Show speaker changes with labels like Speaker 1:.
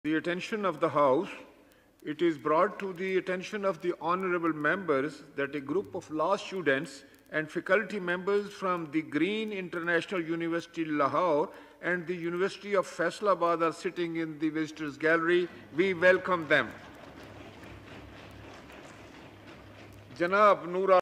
Speaker 1: the attention of the House, it is brought to the attention of the honorable members that a group of law students and faculty members from the Green International University, Lahore, and the University of Faisalabad are sitting in the visitors' gallery. We welcome them. Janab Noor